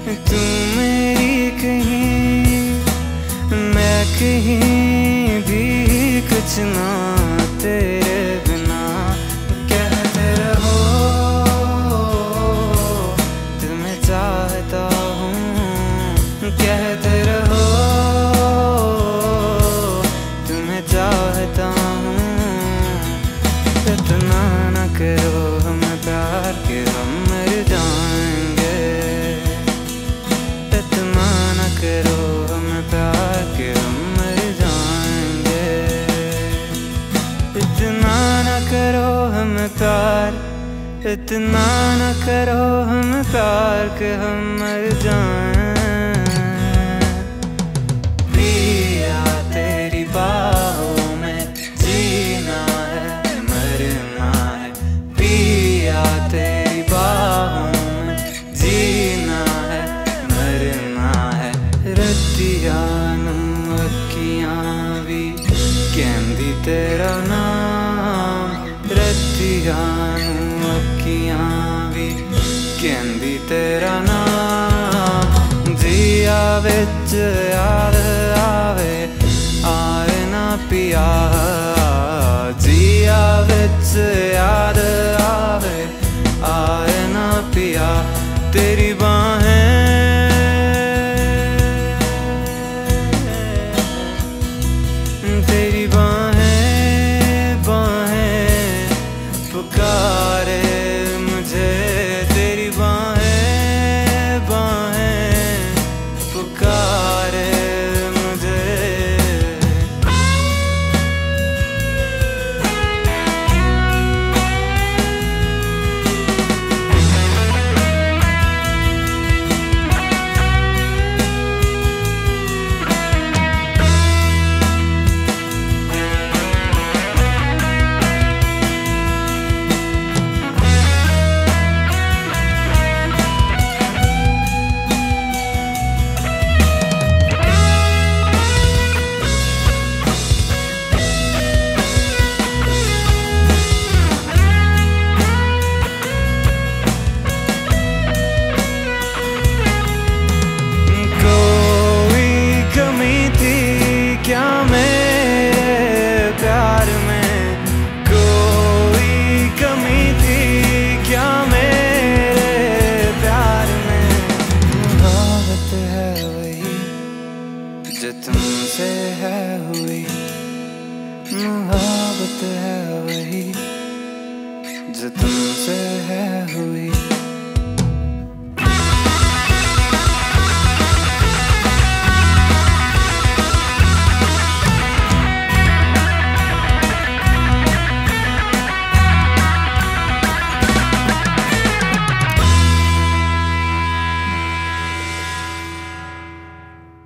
तू मेरी कहीं, मैं कहीं भी कुछ ना तेरे बिना। कहते रहो तुम्हें चाहता हूँ, कहते रहो तुम्हें चाहता हूँ। इतना न करो हमें प्यार के हम मर जाएंगे, इतना न करो हमें प्यार के हम मर जाएंगे। इतना न करो हमें प्यार, इतना न करो हमें प्यार के हम मर जाएं। प्रिया तेरी बाहों में जीना है मरना है, प्रिया तेरी बाहों में जीना है मरना है। रतिया नू अखियां भी कहंदी तेरा नाम, रतिया नू अखियां भी कहंदी तेरा नाम। जिया विच याद आवे आए ना पिया, जिया विच याद आवे आए ना पिया। तेरी